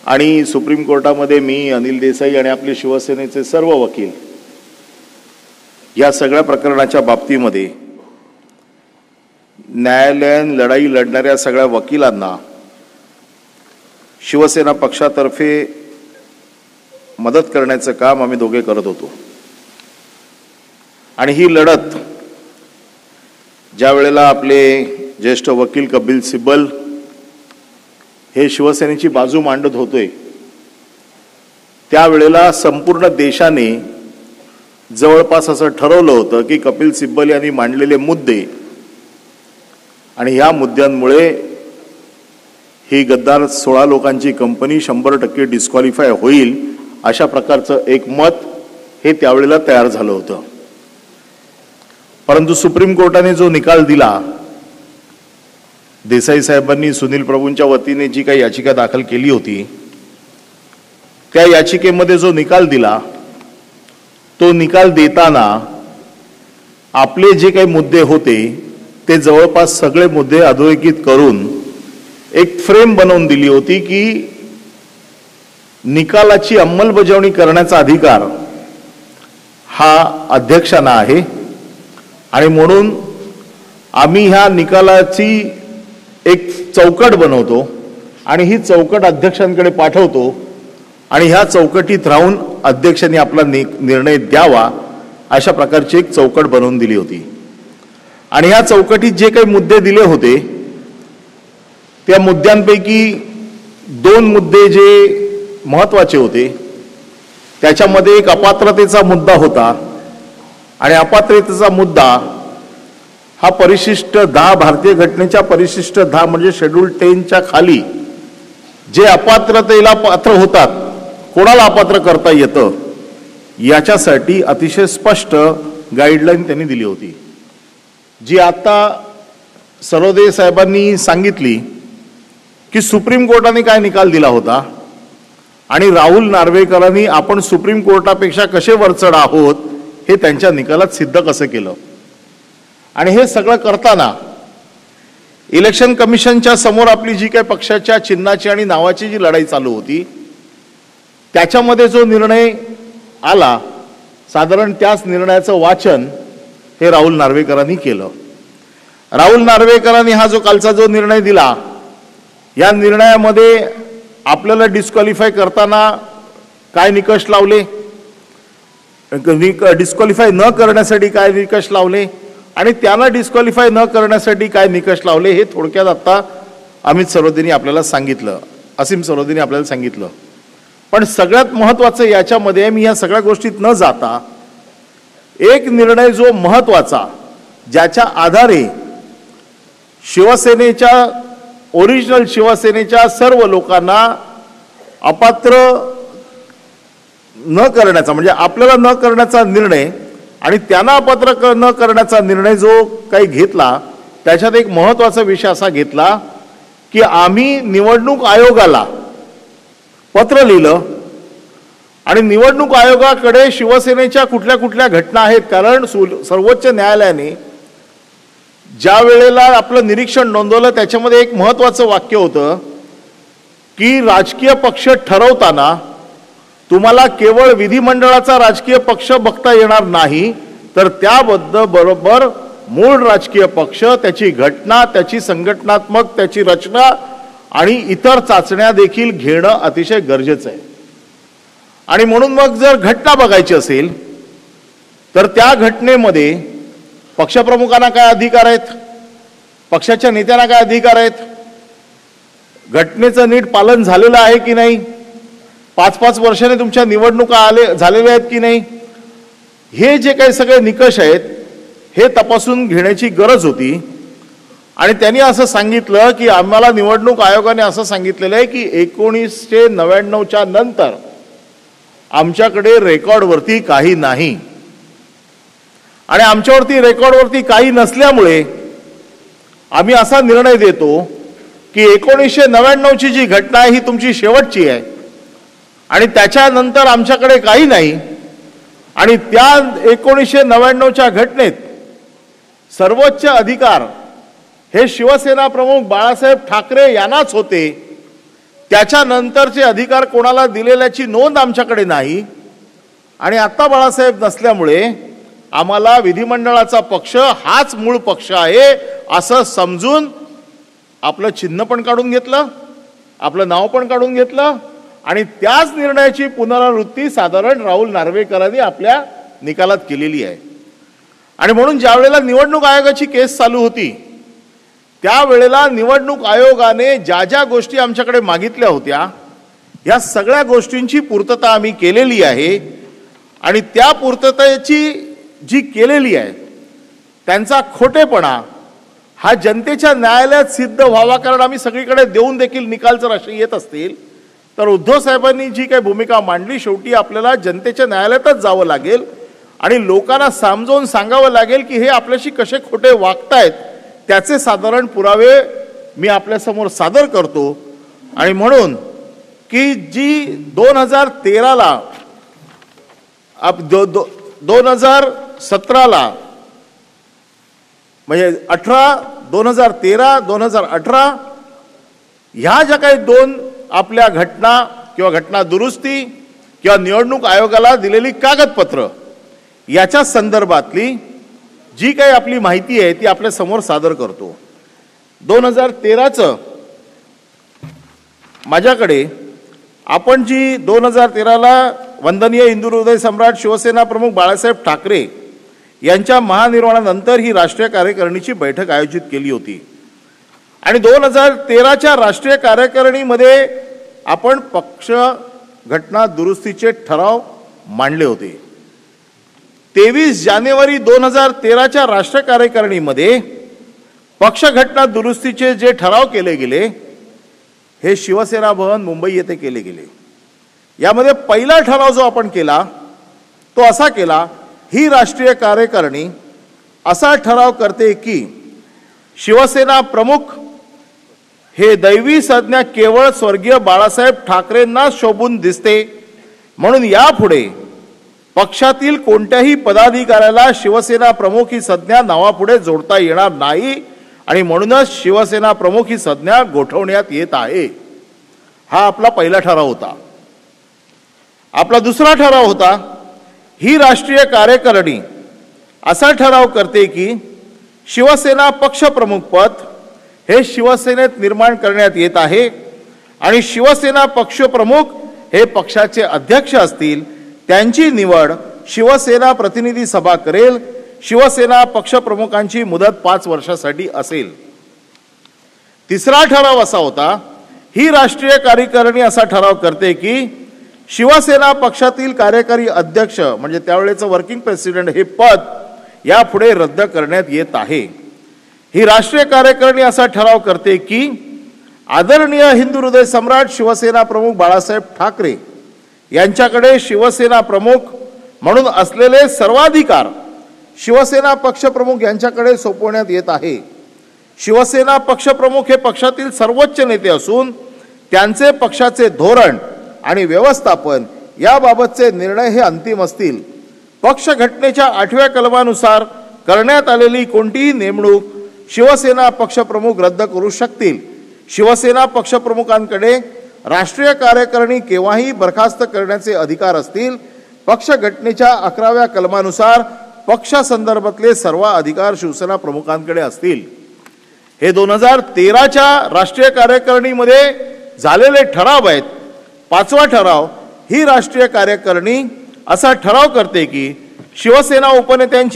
आणि सुप्रीम कोर्टामध्ये मी, अनिल देसाई आणि आपले शिवसेनेचे सर्व वकील या सगळ्या प्रकरणाच्या बाबतीमध्ये न्यायालयीन लढाई लढणाऱ्या सगळ्या वकिलांना शिवसेना पक्षातर्फे मदत करण्याचं काम आम्ही दोघे करत होतो। आणि ही लढत ज्या वेळेला आपले ज्येष्ठ वकील कपिल सिब्बल हे शिवसेनेची बाजू मांडत होते त्यावेळेला संपूर्ण देशाने जवळपास असं ठरवलं होतं की कपिल सिब्बल यांनी मांडलेले मुद्दे आणि या मुद्द्यांमुळे ही गद्दार 16 लोकांची कंपनी 100% डिस्क्वालिफाय होईल अशा प्रकारचं एक मत हे त्यावेळेला तयार झालं होतं। परंतु सुप्रीम कोर्टाने जो निकाल दिला, देसाई साहेबांनी सुनील प्रभूंच्या वतीने जी काही याचिका दाखल केली होती त्या याचिकेमध्ये जो निकाल दिला तो निकाल देताना आपले जे काही मुद्दे होते ते जवळपास सगळे मुद्दे अधोरेखित करून एक फ्रेम बनवून दिली होती की निकालाची अंमलबजावणी करण्याचा अधिकार हा अध्यक्षांना आहे आणि म्हणून आम्ही ह्या निकालाची एक चौकट बनवतो आणि ही चौकट अध्यक्षांकडे पाठवतो आणि ह्या चौकटीत राहून अध्यक्षांनी आपला निर्णय द्यावा अशा प्रकारची एक चौकट बनवून दिली होती। आणि ह्या चौकटीत जे काही मुद्दे दिले होते त्या मुद्द्यांपैकी 2 मुद्दे जे महत्त्वाचे होते त्याच्यामध्ये एक अपात्रतेचा मुद्दा होता आणि अपात्रतेचा मुद्दा हा परिशिष्ट 10 भारतीय घटनेच्या परिशिष्ट 10 म्हणजे शेड्यूल 10च्या खाली जे अपात्रतेला पात्र होतात कोणाला अपात्र करता येतं याच्यासाठी अतिशय स्पष्ट गाईडलाईन त्यांनी दिली होती, जी आता सरोदे साहेबांनी सांगितली की सुप्रीम कोर्टाने काय निकाल दिला होता आणि राहुल नार्वेकरांनी आपण सुप्रीम कोर्टापेक्षा कसे वरचढ आहोत हे त्यांच्या निकालात सिद्ध कसं केलं। आणि हे सगळं करताना इलेक्शन कमिशनच्या समोर आपली जी काही पक्षाच्या चिन्हाची आणि नावाची जी लढाई चालू होती त्याच्यामध्ये जो निर्णय आला साधारण त्याच निर्णयाचं वाचन हे राहुल नार्वेकरांनी केलं। राहुल नार्वेकरांनी हा जो कालचा जो निर्णय दिला या निर्णयामध्ये आपल्याला डिस्क्वालिफाय करताना काय निकष लावले, डिस्क्वालिफाय न करण्यासाठी काय निकष लावले आणि त्यांना डिस्क्वालिफाय न करण्यासाठी काय निकष लावले हे थोडक्यात आता अमित सरोदेनी आपल्याला सांगितलं, असीम सरोदेनी आपल्याला सांगितलं। पण सगळ्यात महत्त्वाचं याच्यामध्ये मी या सगळ्या गोष्टीत न जाता एक निर्णय जो महत्त्वाचा ज्याच्या आधारे शिवसेनेच्या ओरिजिनल शिवसेनेच्या सर्व लोकांना अपात्र न करण्याचा म्हणजे आपल्याला न करण्याचा निर्णय आणि त्यांना अपात्र न करण्याचा निर्णय जो काही घेतला त्याच्यात एक महत्त्वाचा विषय असा घेतला की आम्ही निवडणूक आयोगाला पत्र लिहिलं आणि निवडणूक आयोगाकडे शिवसेनेच्या कुठल्या कुठल्या घटना आहेत, कारण सर्वोच्च न्यायालयाने ज्या वेळेला आपलं निरीक्षण नोंदवलं त्याच्यामध्ये एक महत्त्वाचं वाक्य होतं की राजकीय पक्ष ठरवताना तुम्हाला केवळ विधिमंडळाचा राजकीय पक्ष बघता येणार नाही तर त्याबरोबर मूळ राजकीय पक्ष, त्याची घटना, त्याची संघटनात्मक, त्याची रचना आणि इतर चाचण्या देखील घेणं अतिशय गरजेचं आहे। आणि म्हणून मग जर घटना बघायची असेल तर त्या घटनेमध्ये पक्षप्रमुखांना काय अधिकार आहेत, पक्षाच्या नेत्यांना काय अधिकार आहेत, घटनेचं नीट पालन झालेलं आहे की नाही, 5-5 वर्षाने तुमच्या निवडणुका झालेल्या आहेत की नाही, हे जे काही सगळे निकष आहेत हे तपासून घेण्याची गरज होती। आणि त्यांनी असं सांगितलं की आम्हाला निवडणूक आयोगाने असं सांगितलेलं आहे की 1999च्या नंतर आमच्याकडे रेकॉर्डवरती काही नाही आणि आमच्यावरती रेकॉर्डवरती काही नसल्यामुळे आम्ही असा निर्णय देतो की 1999ची जी घटना आहे ही तुमची शेवटची आहे आणि त्याच्यानंतर आमच्याकडे काही नाही आणि त्या 1999च्या घटनेत सर्वोच्च अधिकार हे शिवसेना प्रमुख बाळासाहेब ठाकरे यांनाच होते त्याच्यानंतरचे अधिकार कोणाला दिलेल्याची नोंद आमच्याकडे नाही आणि आता बाळासाहेब नसल्यामुळे आम्हाला विधिमंडळाचा पक्ष हाच मूळ पक्ष आहे असं समजून आपलं चिन्ह पण काढून घेतलं, आपलं नाव पण काढून घेतलं आणि त्याच निर्णयाची पुनरावृत्ती साधारण राहुल नार्वेकरांनी आपल्या निकालात केलेली आहे. आणि म्हणून ज्या वेळेला निवडणूक आयोगाची केस चालू होती त्यावेळेला निवडणूक आयोगाने ज्या ज्या गोष्टी आमच्याकडे मागितल्या होत्या या सगळ्या गोष्टींची पूर्तता आम्ही केलेली आहे आणि त्या पूर्ततेची जी केलेली आहे त्यांचा खोटेपणा हा जनतेच्या न्यायालयात सिद्ध व्हावा. कारण आम्ही सगळीकडे देऊन देखील निकाल जर असे येत असतील तर उद्धव साहेबांनी जी काही भूमिका मांडली शेवटी आपल्याला जनतेच्या न्यायालयातच जावं लागेल आणि लोकांना समजावून सांगावं लागेल की हे आपल्याशी कसे खोटे वागतायत त्याचे साधारण पुरावे मी आपल्यासमोर सादर करतो. आणि म्हणून की जी 2013ला 2017ला म्हणजे 2013 2018 ह्या ज्या काही दोन आपल्या घटना किंवा घटना दुरुस्ती किंवा निवडणूक आयोगाला दिलेली कागदपत्र याच्या संदर्भातली जी काही आपली माहिती आहे ती आपल्या समोर सादर करतो. 2013चं माझ्याकडे आपण जी 2013ला वंदनीय हिंदू हृदय सम्राट शिवसेना प्रमुख बाळासाहेब ठाकरे यांच्या महानिर्वाणानंतर ही राष्ट्रीय कार्यकारिणीची बैठक आयोजित केली होती आणि 2013च्या राष्ट्रीय कार्यकारिणीमध्ये आपण पक्ष घटना दुरुस्तीचे ठराव मांडले होते. 23 जानेवारी 2013च्या राष्ट्रीय कार्यकारिणीमध्ये पक्ष घटना दुरुस्तीचे जे ठराव केले गेले हे शिवसेना भवन मुंबई येथे केले गेले. यामध्ये पहिला ठराव जो आपण केला तो असा केला, ही राष्ट्रीय कार्यकारिणी असा ठराव करते की शिवसेना प्रमुख हे दैवी संज्ञा केवळ स्वर्गीय बाळासाहेब ठाकरेंना शोभून दिसते म्हणून यापुढे पक्षातील कोणत्याही पदाधिकाऱ्याला शिवसेना प्रमुख ही संज्ञा नावापुढे जोडता येणार नाही आणि म्हणूनच शिवसेना प्रमुख ही संज्ञा गोठवण्यात येत आहे. हा आपला पहिला ठराव होता. आपला दुसरा ठराव होता, ही राष्ट्रीय कार्यकारिणी असा ठराव करते की शिवसेना पक्षप्रमुख पद हे शिवसेनेत निर्माण करण्यात येत आहे आणि शिवसेना पक्षप्रमुख हे पक्षाचे अध्यक्ष असतील. त्यांची निवड शिवसेना प्रतिनिधी सभा करेल. शिवसेना पक्षप्रमुखांची मुदत 5 वर्षासाठी असेल. तिसरा ठराव असा होता, ही राष्ट्रीय कार्यकारिणी असा ठराव करते की शिवसेना पक्षातील कार्यकारी अध्यक्ष म्हणजे त्यावेळेचं वर्किंग प्रेसिडेंट हे पद यापुढे रद्द करण्यात येत आहे. ही राष्ट्रीय कार्यकारिणी असा ठराव करते की आदरणीय हिंदू हृदय सम्राट शिवसेना प्रमुख बाळासाहेब ठाकरे यांच्याकडे शिवसेना प्रमुख म्हणून असलेले सर्वाधिकार शिवसेना पक्षप्रमुख यांच्याकडे सोपवण्यात येत आहे. शिवसेना पक्षप्रमुख हे पक्षातील सर्वोच्च नेते असून त्यांचे पक्षाचे धोरण आणि व्यवस्थापन याबाबतचे निर्णय हे अंतिम असतील. पक्ष घटनेच्या 8व्या कलमानुसार करण्यात आलेली कोणतीही नेमणूक शिवसेना पक्षप्रमुख रद्द करू शकतील. शिवसेना पक्षप्रमुखांकडे राष्ट्रीय कार्यकारिणी केव्हाही बरखास्त करण्याचे अधिकार असतील. पक्ष घटनेच्या 11व्या कलमानुसार पक्षासंदर्भातले सर्व अधिकार शिवसेना प्रमुखांकडे असतील. हे 2013च्या राष्ट्रीय कार्यकारिणीमध्ये झालेले ठराव आहेत. 5वा ठराव, ही राष्ट्रीय कार्यकारिणी असा ठराव करते की शिवसेना उपनेत्यांची